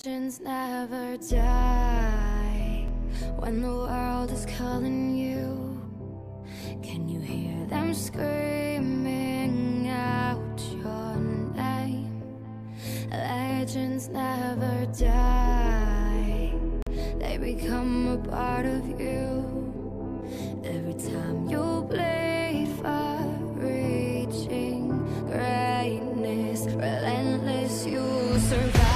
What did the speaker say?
Legends never die. When the world is calling you, can you hear them screaming out your name? Legends never die. They become a part of you. Every time you bleed for reaching greatness, relentless, you survive.